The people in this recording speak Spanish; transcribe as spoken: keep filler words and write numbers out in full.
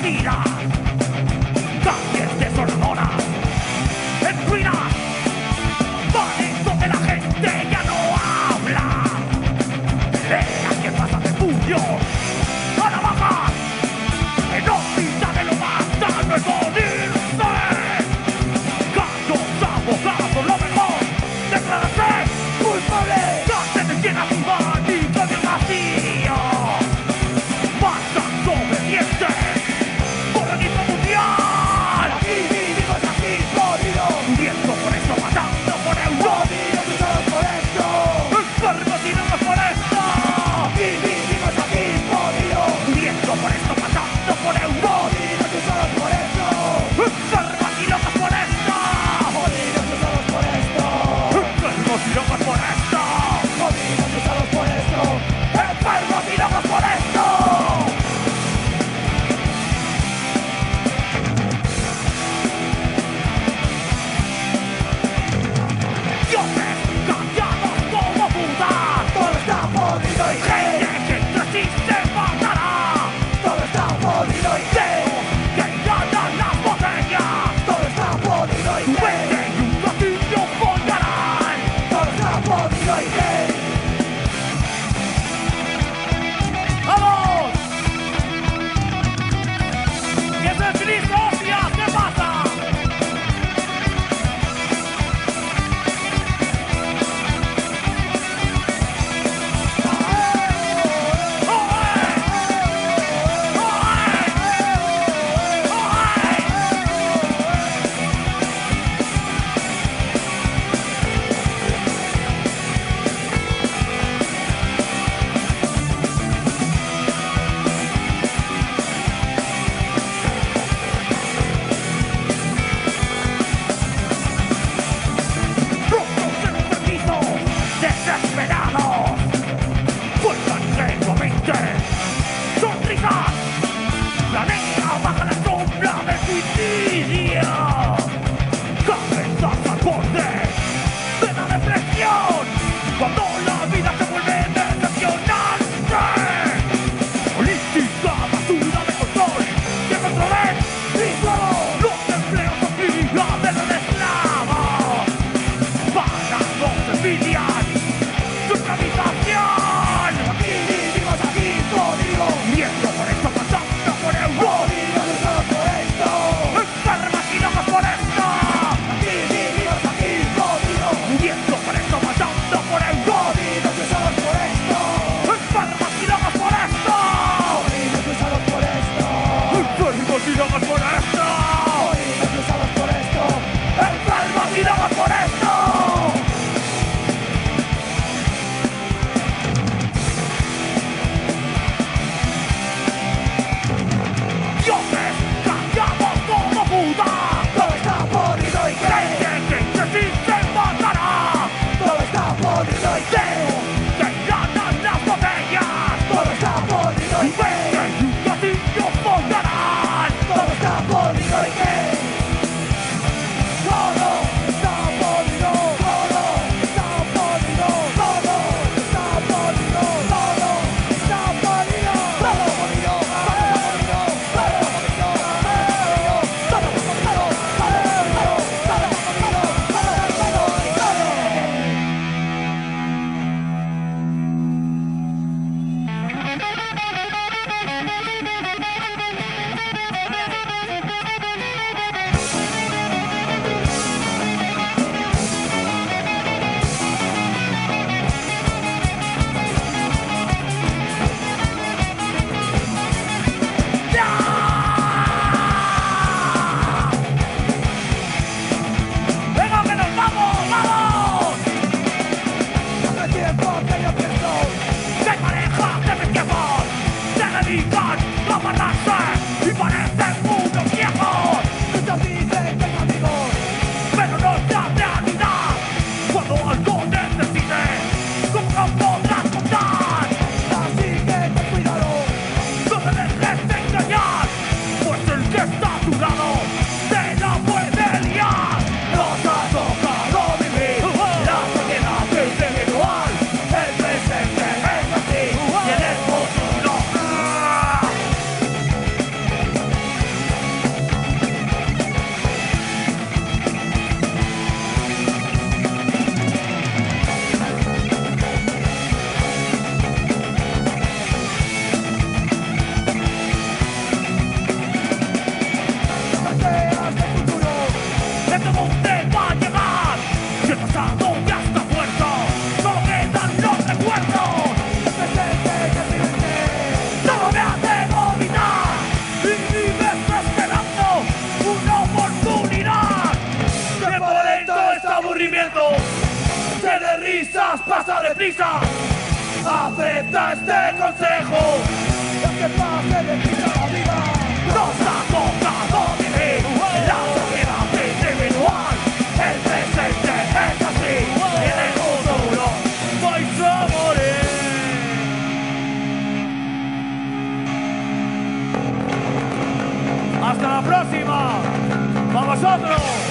mentira. Calles desordinadas, en ruinas, bares donde la gente ya no habla. Peleas que pasan de puño a navajas, en hospitales lo matan, no es morirse. Gallos, abogados, lo mejor, declárate culpable. Cárceles llenas y vacíos del vacío. Masas obedientes, organismo mundial. Aquí vivimos, aquí jodidos, muriendo por esto, matando por euro. Jodidos luchados por esto, enfermos y locos por esto. Aquí vivimos, aquí jodidos, muriendo por esto, matando por euro. Jodidos luchados por esto, enfermos y locos por esto. Jodidos luchados por esto, enfermos y locos por esto. Jodidos luchados por esto, enfermos y locos por esto. Dioses callados como Buda, todo está jodido y gente que entre sí se matará. Todo está jodido y dedos que ganan las botellas. Todo está jodido y vete y un gatillo follarán. Todo está jodido y gay. ¡Vamos! ¡Que se feliz, hostia! ¿Qué pasa? Rostros enfermizos, desesperados, vuelvan ingenuamente, sonrisas, planea baja la sombra del suicidio, cabezas al borde de la depresión, cuando la vida se vuelve decepcionante. Política, basura de control, que controlen y todo. Los empleos obligan de los esclavos, para los envidian su esclavización. Aquí vivimos, aquí jodidos, muriendo por esto, matando por euro. Jodidos luchados por esto, enfermas y locos por esto. Aquí vivimos, aquí jodidos, muriendo por esto, matando por euro. Jodidos luchados por esto, enfermas y locos por esto. Jodidos luchados por esto, enfermos y locos por esto. Jodidos luchados por esto, enfermos y locos por esto. Dioses callados como Buda, todo está jodido y gente que entre sí se matará. Todo está jodido y dedos que ganan las botellas. Todo está jodido y vete y un gatillo follarán. Todo está jodido prisas, pasa deprisa. Acepta este consejo. Es que pase deprisa la vida. Nos ha tocado vivir la sociedad individual. El presente es así y en el futuro vais a morir. Hasta la próxima. ¡A vosotros!